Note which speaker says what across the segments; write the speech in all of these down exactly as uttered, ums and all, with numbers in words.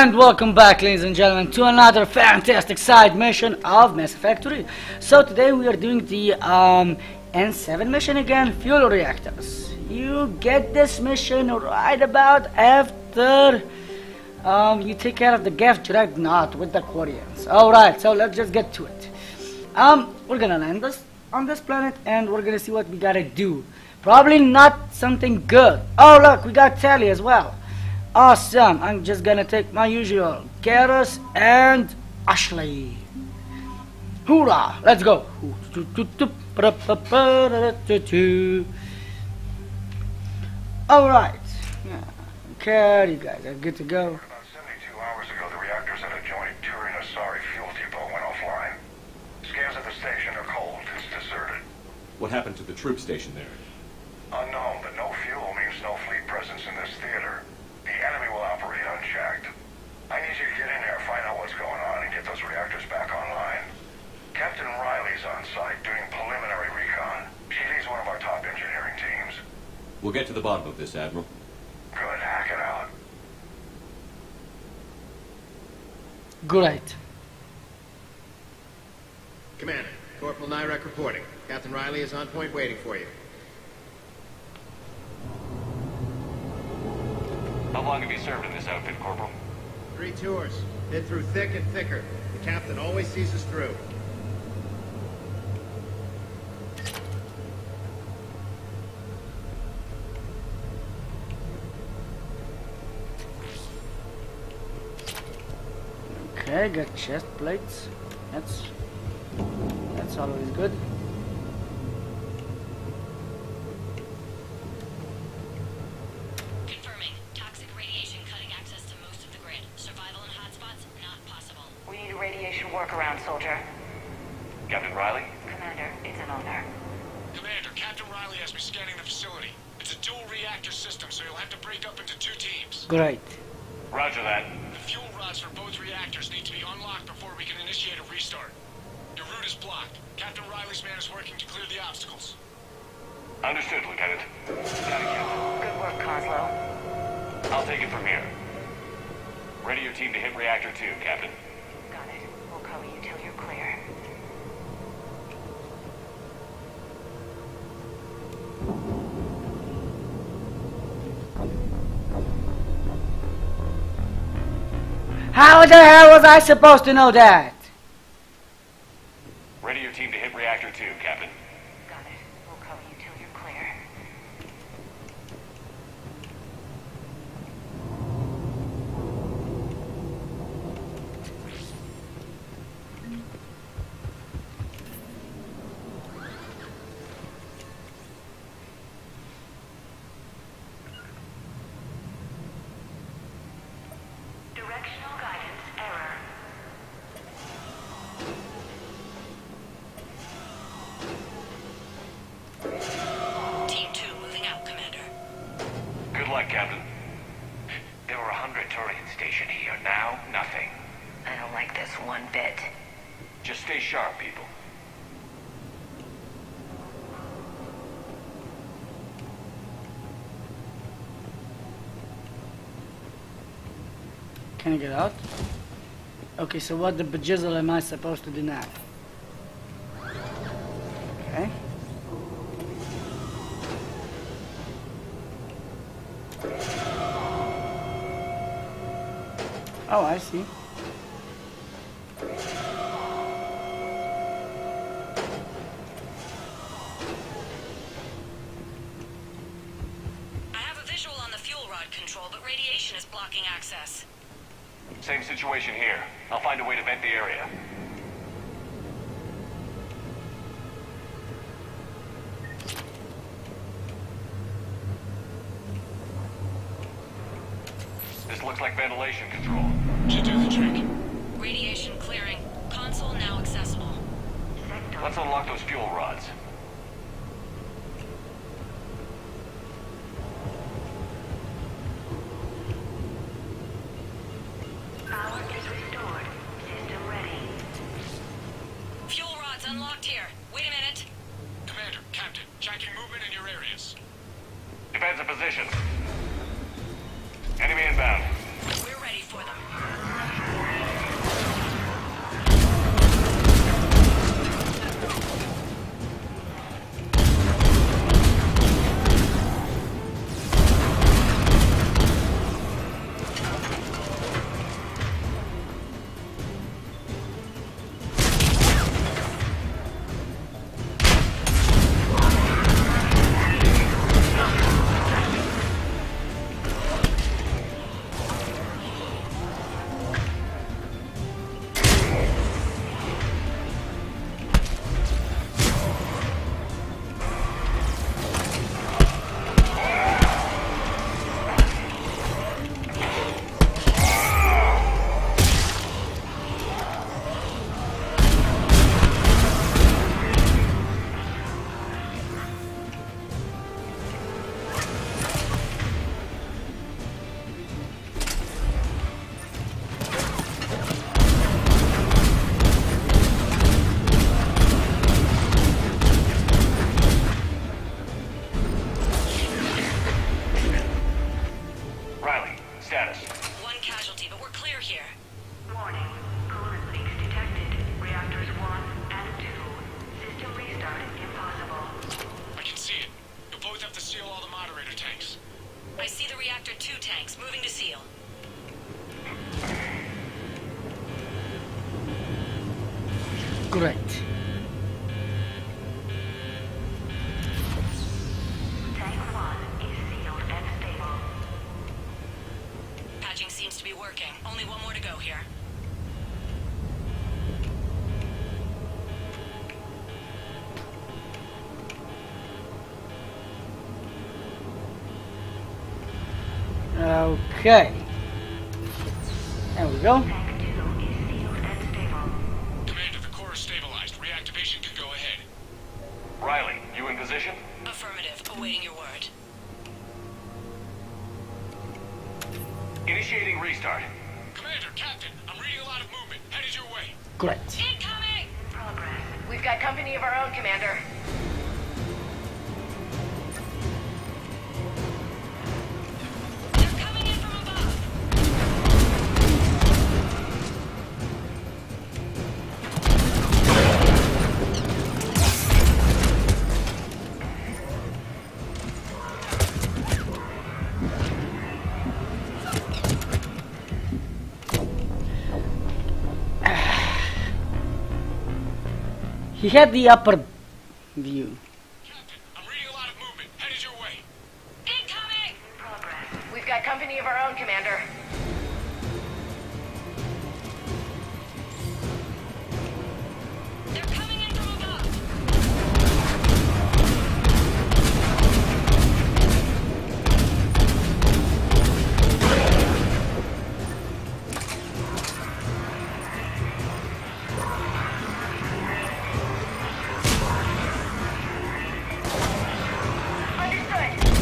Speaker 1: And welcome back, ladies and gentlemen, to another fantastic side mission of Mass Effect three. So today we are doing the um, N seven mission again, fuel reactors. You get this mission right about after um, you take care of the gas dreadnought with the Turians. Alright, so let's just get to it. Um, we're gonna land this on this planet and we're gonna see what we gotta do. Probably not something good. Oh look, we got Tally as well. Awesome. I'm just gonna take my usual Garrus and Ashley. Hoorah! Let's go. Alright. Okay, you guys are good to go.
Speaker 2: About seventy-two hours ago, the reactors at a joint Turian Asari fuel depot went offline. Scans at the station are cold. It's deserted.
Speaker 3: What happened to the troop station there?
Speaker 2: Unknown, but no fuel means no fleet presence in this theater. The enemy will operate unchecked. I need you to get in there, find out what's going on, and get those reactors back online. Captain Riley's on site doing preliminary recon. She leads one of our top engineering teams.
Speaker 3: We'll get to the bottom of this, Admiral.
Speaker 2: Good, hack it out.
Speaker 1: Great.
Speaker 4: Commander, Corporal Nyrek reporting. Captain Riley is on point waiting for you.
Speaker 5: How long have you served in this outfit, Corporal?
Speaker 4: Three tours. Been through thick and thicker. The captain always sees us through.
Speaker 1: Okay, got chest plates. That's that's always good.
Speaker 6: Radiation workaround, soldier.
Speaker 5: Captain Riley?
Speaker 6: Commander, it's an honor.
Speaker 7: Commander, Captain Riley has me scanning the facility. It's a dual reactor system, so you'll have to break up into two teams.
Speaker 1: Great.
Speaker 5: Roger that.
Speaker 7: The fuel rods for both reactors need to be unlocked before we can initiate a restart. Your route is blocked. Captain Riley's man is working to clear the obstacles.
Speaker 5: Understood, Lieutenant. Got it, Captain.
Speaker 6: Good work, Coslow.
Speaker 5: I'll take it from here. Ready your team to hit Reactor two, Captain.
Speaker 6: Got it. We'll cover you till you're clear.
Speaker 1: How the hell was I supposed to know that?
Speaker 5: Ready your team to hit Reactor two, Captain.
Speaker 6: Got it. We'll cover you till you're clear. Directional guidance error.
Speaker 8: Team two moving out, Commander.
Speaker 5: Good luck, Captain.
Speaker 9: There were a hundred Turian stationed here. Now, nothing.
Speaker 6: I don't like this one bit.
Speaker 5: Just stay sharp, people.
Speaker 1: Can I get out? Okay, so what the bejizzle am I supposed to do now? Okay. Oh, I see.
Speaker 8: I have a visual on the fuel rod control, but radiation is blocking access.
Speaker 5: Same situation here. I'll find a way to vent the area. This looks like ventilation control.
Speaker 7: Should do the trick.
Speaker 8: Radiation clearing. Console now accessible.
Speaker 5: Let's unlock those fuel rods.
Speaker 6: Power is restored. System ready.
Speaker 8: Fuel rods unlocked here. Wait a minute.
Speaker 7: Commander, Captain, checking movement in your areas.
Speaker 5: Defensive position. Enemy inbound.
Speaker 8: We're ready for them. Only one more to go here.
Speaker 1: Okay. There we go.
Speaker 7: Commander, the core is stabilized. Reactivation can go ahead.
Speaker 5: Riley, you in position?
Speaker 8: Affirmative. Awaiting your word.
Speaker 5: Initiating restart.
Speaker 7: Commander, Captain, I'm reading a lot of movement. Headed your way.
Speaker 1: Great.
Speaker 8: Incoming!
Speaker 6: Progress.
Speaker 8: We've got company of our own, Commander. They're coming in from above.
Speaker 1: He had the upper view.
Speaker 7: Captain, I'm reading a lot of movement. Headed your way.
Speaker 8: Incoming!
Speaker 6: Progress.
Speaker 8: We've got company of our own, Commander. They're coming in from above. Understood.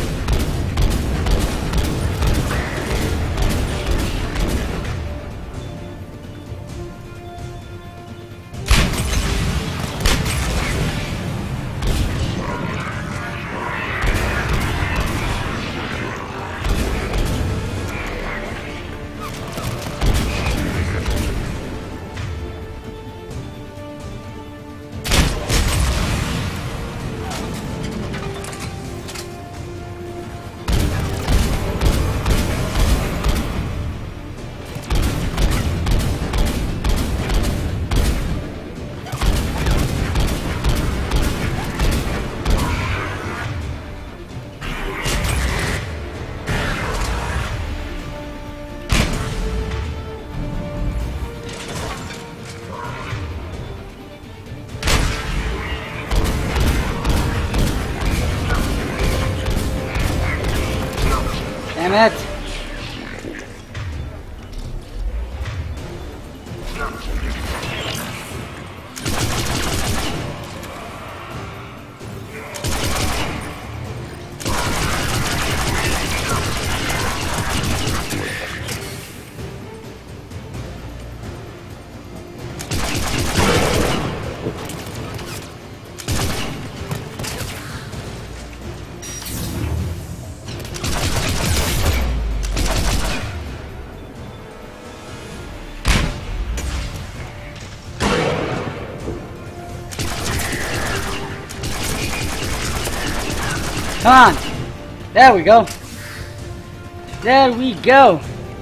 Speaker 1: Damn it. Come on. There we go. There we go.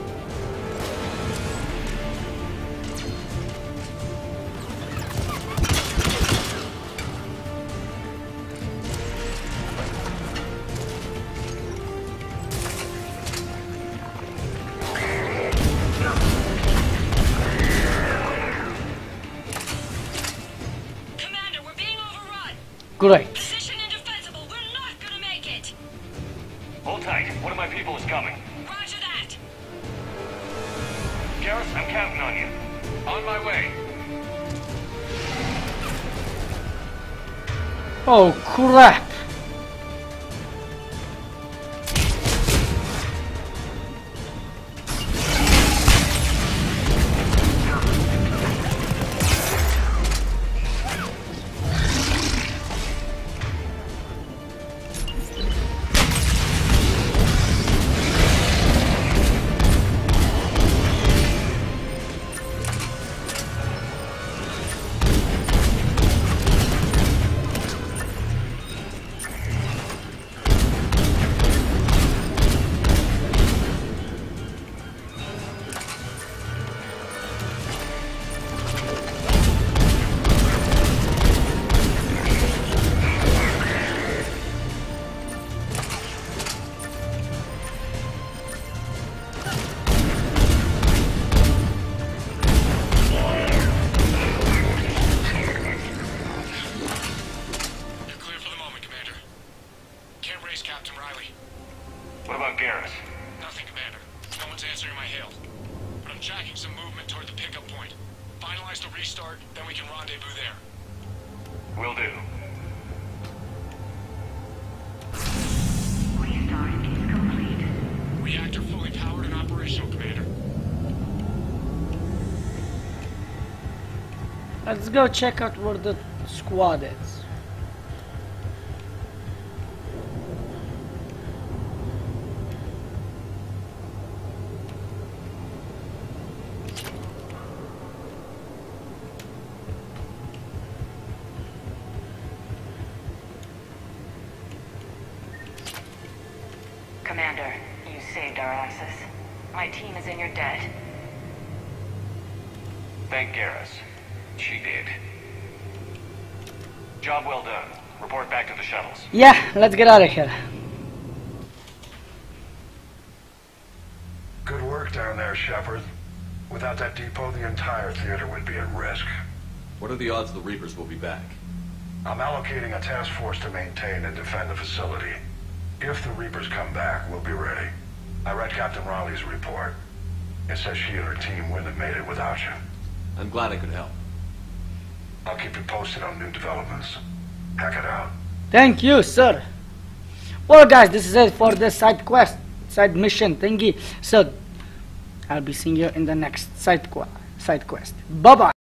Speaker 8: Commander, we're being overrun.
Speaker 1: Great.
Speaker 8: Position indefensible. We're not gonna make it.
Speaker 5: Hold tight. One of my people is coming.
Speaker 8: Roger that.
Speaker 5: Garrus, I'm counting on you. On my way.
Speaker 1: Oh crap. Let's go check out where the squad is.
Speaker 8: Commander, you saved our asses. My team is in your debt.
Speaker 5: Thank Garrus. She did. Job well done. Report back to the shuttles.
Speaker 1: Yeah, let's get out of here.
Speaker 2: Good work down there, Shepard. Without that depot, the entire theater would be at risk.
Speaker 3: What are the odds the Reapers will be back?
Speaker 2: I'm allocating a task force to maintain and defend the facility. If the Reapers come back, we'll be ready. I read Captain Raleigh's report. It says she and her team wouldn't have made it without you.
Speaker 3: I'm glad I could help.
Speaker 2: I'll keep you posted on new developments. Hack it out.
Speaker 1: Thank you, sir. Well, guys, this is it for this side quest, side mission thingy. So, I'll be seeing you in the next side, qu side quest. Bye-bye.